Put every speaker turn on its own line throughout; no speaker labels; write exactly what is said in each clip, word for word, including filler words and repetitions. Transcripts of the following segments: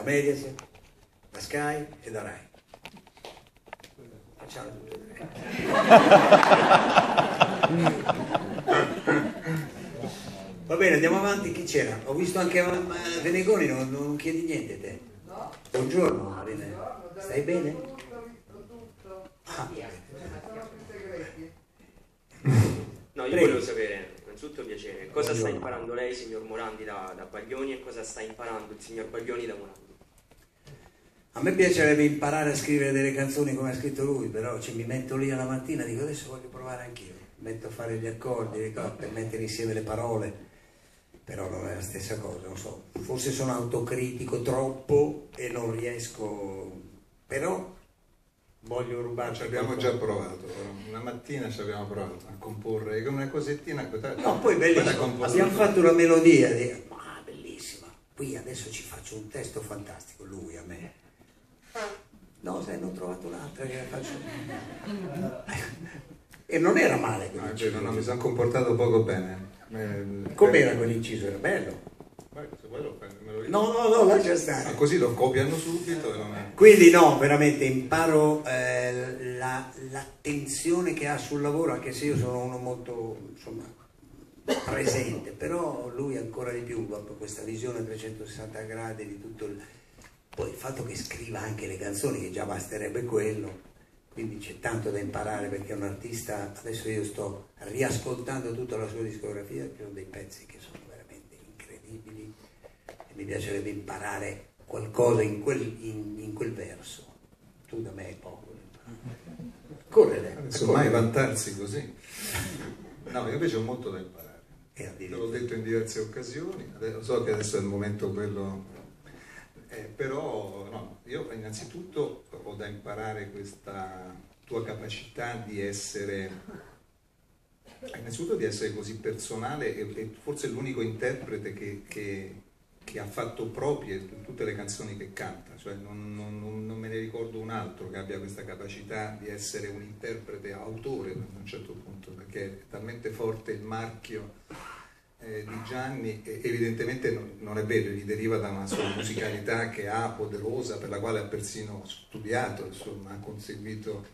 Mediaset, da Sky e da Rai. Facciamo tutte e tre. Va bene, andiamo avanti. Chi c'era? Ho visto anche Venegoni, non, non chiedi niente te.
No.
Buongiorno, Vene. Stai bene? Ah.
No, io volevo sapere, innanzitutto piacere, cosa sta imparando lei, signor Morandi, da, da Baglioni, e cosa sta imparando il signor Baglioni da Morandi?
A me piacerebbe imparare a scrivere delle canzoni come ha scritto lui, però ci mi metto lì alla mattina e dico adesso voglio provare anch'io, mi metto a fare gli accordi, le cose, per mettere insieme le parole, però non è la stessa cosa, non so, forse sono autocritico troppo e non riesco, però voglio rubarci.
Ci abbiamo già provato, una mattina ci abbiamo provato a comporre una cosettina.
No, poi bellissimo, abbiamo fatto una melodia, di... ah, bellissima, qui adesso ci faccio un testo fantastico, lui a me. No, se ne ho trovato un'altra che la faccio. E non era male quell'inciso.
No, no, mi sono comportato poco bene. Eh,
Com'era quell'inciso? Era bello.
Beh, se vuoi lo, me lo
no, no, no, lascia stare.
Ma così lo copiano subito. E non è...
Quindi no, veramente imparo eh, l'attenzione la che ha sul lavoro, anche se io sono uno molto, insomma, presente, però lui ancora di più, proprio questa visione a trecentosessanta gradi di tutto il... Poi il fatto che scriva anche le canzoni, che già basterebbe quello, quindi c'è tanto da imparare, perché è un artista, adesso io sto riascoltando tutta la sua discografia, ci sono dei pezzi che sono veramente incredibili e mi piacerebbe imparare qualcosa in quel, in, in quel verso. Tu da me è poco. Correre.
Adesso mai vantarsi così. No, io invece ho molto da imparare.
Te
l'ho detto in diverse occasioni, adesso, so che adesso è il momento quello... Eh, però no, io innanzitutto ho da imparare questa tua capacità di essere, innanzitutto di essere così personale e, e forse l'unico interprete che, che, che ha fatto proprie tutte le canzoni che canta, cioè non, non, non me ne ricordo un altro che abbia questa capacità di essere un interprete autore a un certo punto, perché è talmente forte il marchio di Gianni, evidentemente non è vero, gli deriva da una sua musicalità che ha, poderosa, per la quale ha persino studiato, insomma, ha conseguito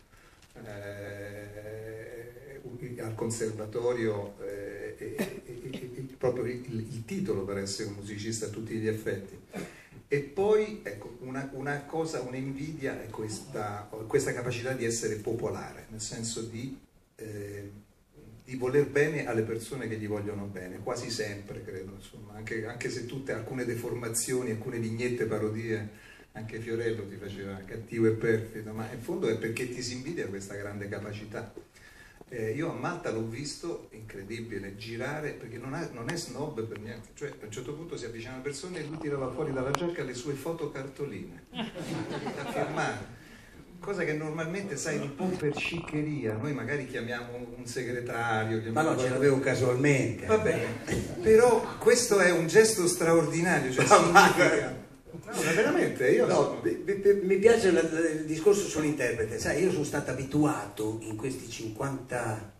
eh, al conservatorio eh, eh, eh, proprio il, il titolo per essere un musicista a tutti gli effetti. E poi ecco, una, una cosa, un'invidia è questa, questa capacità di essere popolare, nel senso di eh, di voler bene alle persone che gli vogliono bene, quasi sempre credo, insomma, anche, anche se tutte, alcune deformazioni, alcune vignette, parodie, anche Fiorello ti faceva cattivo e perfido, ma in fondo è perché ti si invidia questa grande capacità. Eh, io a Malta l'ho visto, incredibile, girare, perché non, ha, non è snob per niente, cioè a un certo punto si avvicina una persona e lui tirava fuori dalla giacca le sue fotocartoline da firmare. Cosa che normalmente, sai, un po' per sciccheria, noi magari chiamiamo un segretario, chiamiamo
ma no, ce l'avevo casualmente.
Va bene, però questo è un gesto straordinario, cioè significa... No, veramente, io
no,
sono...
mi piace il discorso sull'interprete, sai, io sono stato abituato in questi cinquantatré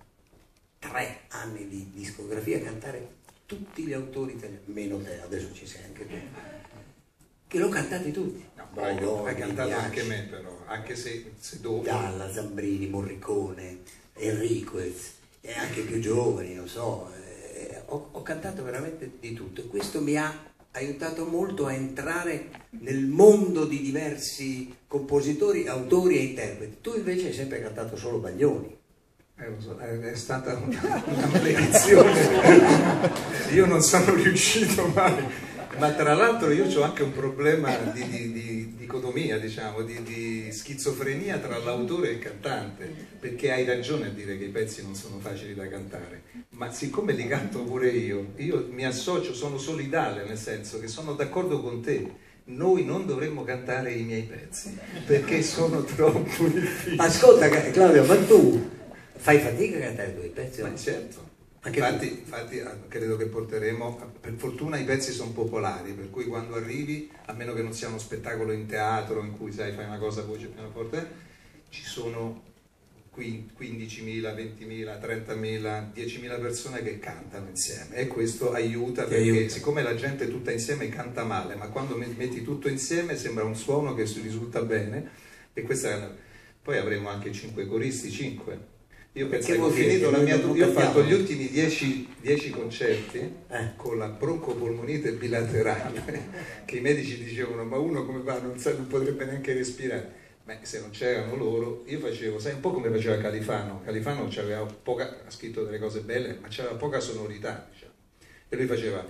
anni di discografia a cantare tutti gli autori italiani, meno te, adesso ci sei anche tu, che l'ho cantati tutti.
No, Baglioni, hai cantato anche me però, anche se, se dopo...
Dalla, Zambrini, Morricone, Enriquez, e anche più giovani, non so, eh, ho, ho cantato veramente di tutto e questo mi ha aiutato molto a entrare nel mondo di diversi compositori, autori e interpreti. Tu invece hai sempre cantato solo Baglioni.
Eh, lo so, è stata una, una maledizione, io non sono riuscito mai. Ma tra l'altro io ho anche un problema di, di, di dicotomia, diciamo, di, di schizofrenia tra l'autore e il cantante, perché hai ragione a dire che i pezzi non sono facili da cantare, ma siccome li canto pure io, io mi associo, sono solidale, nel senso che sono d'accordo con te, noi non dovremmo cantare i miei pezzi, perché sono troppo difficili.
Ascolta Claudio, ma tu fai fatica a cantare i tuoi pezzi?
Ma certo. Infatti, infatti credo che porteremo, per fortuna i pezzi sono popolari, per cui quando arrivi, a meno che non sia uno spettacolo in teatro in cui sai fai una cosa voce pianoforte, ci sono quindicimila, ventimila, trentamila, diecimila persone che cantano insieme, e questo aiuta, perché
aiuta.
Siccome la gente tutta insieme canta male, ma quando metti tutto insieme sembra un suono che risulta bene, e questa è... Poi avremo anche cinque coristi, cinque. Io penso che ho finito la mia... Io ho fatto gli ultimi dieci, dieci concerti eh. con la broncopolmonite bilaterale, che i medici dicevano ma uno come fa, non, sa, non potrebbe neanche respirare. Ma se non c'erano loro, io facevo, sai, un po' come faceva Califano. Califano c'aveva poca, ha scritto delle cose belle, ma c'aveva poca sonorità, diciamo. E lui faceva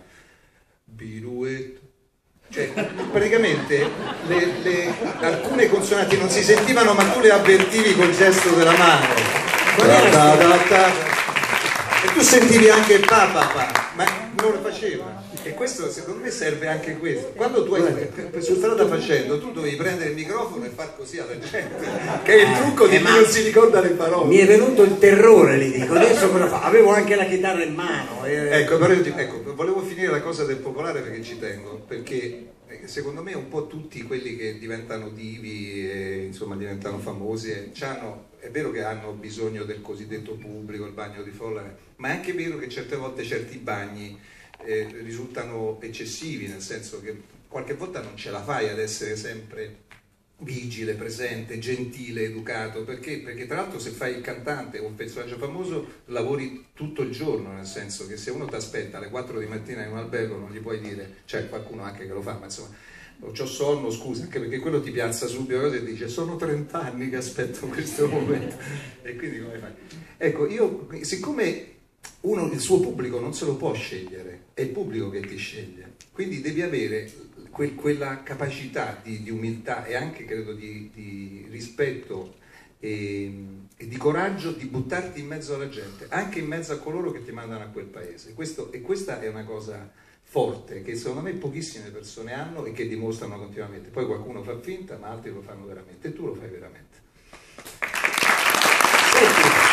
biruetto, cioè praticamente le, le, alcune consonanti non si sentivano, ma tu le avvertivi col gesto della mano. Da, da, da, da. E tu sentivi anche pa pa pa, ma non lo faceva. E questo secondo me serve anche questo. Quando tu hai su strada facendo, tu dovevi prendere il microfono e far così alla gente, che è il trucco di
eh,
chi non si ricorda le parole.
Mi è venuto il terrore, le dico, adesso cosa fa? Avevo anche la chitarra in mano. E...
Ecco, però io ti, ecco, volevo finire la cosa del popolare perché ci tengo, perché secondo me un po' tutti quelli che diventano divi e insomma diventano famosi e c'hanno, è vero che hanno bisogno del cosiddetto pubblico, il bagno di folla, ma è anche vero che certe volte certi bagni eh, risultano eccessivi, nel senso che qualche volta non ce la fai ad essere sempre vigile, presente, gentile, educato, perché? Perché tra l'altro se fai il cantante o un personaggio famoso lavori tutto il giorno, nel senso che se uno ti aspetta alle quattro di mattina in un albergo non gli puoi dire, c'è qualcuno anche che lo fa, ma insomma c'ho sonno, scusa, anche perché quello ti piazza subito e dice sono trent'anni che aspetto questo momento e quindi come fai? Ecco, io siccome uno il suo pubblico non se lo può scegliere, è il pubblico che ti sceglie, quindi devi avere que, quella capacità di, di umiltà e anche credo di, di rispetto e, e di coraggio di buttarti in mezzo alla gente, anche in mezzo a coloro che ti mandano a quel paese. Questo, e questa è una cosa forte che secondo me pochissime persone hanno e che dimostrano continuamente. Poi qualcuno fa finta, ma altri lo fanno veramente, e tu lo fai veramente. Senti.